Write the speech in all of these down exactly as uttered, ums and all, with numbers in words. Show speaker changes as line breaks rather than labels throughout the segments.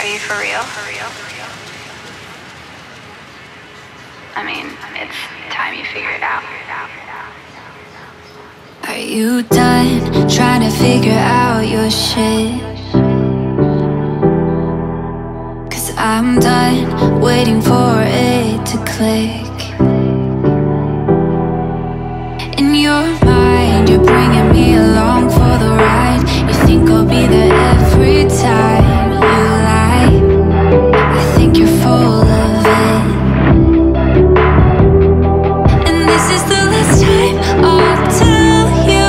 Are you for real? I mean, it's time you figure it out.
Are you done trying to figure out your shit? Cause I'm done waiting for it to click. In your mind, you're bringing me along for the ride. You think I'll be there every time you lie. I think you're full of it. And this is the last time I'll tell you,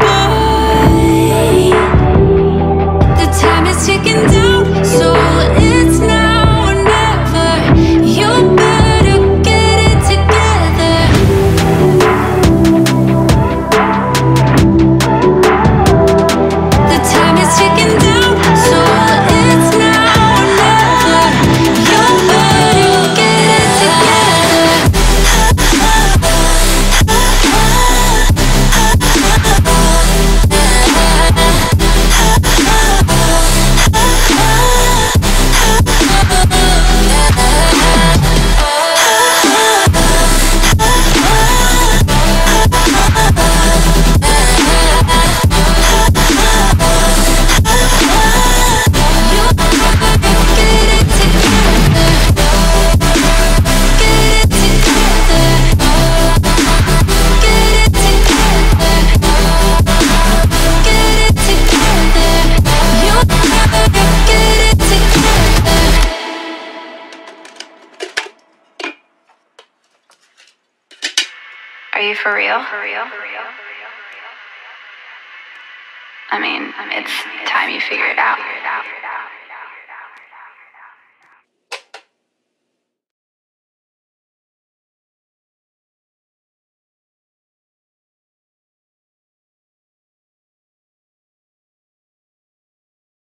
boy. The time is ticking down, so it's now or never. You better get it together. The time is ticking down, so it's now or never. You better get it together.
Are you for real? I mean, it's time you figure it out.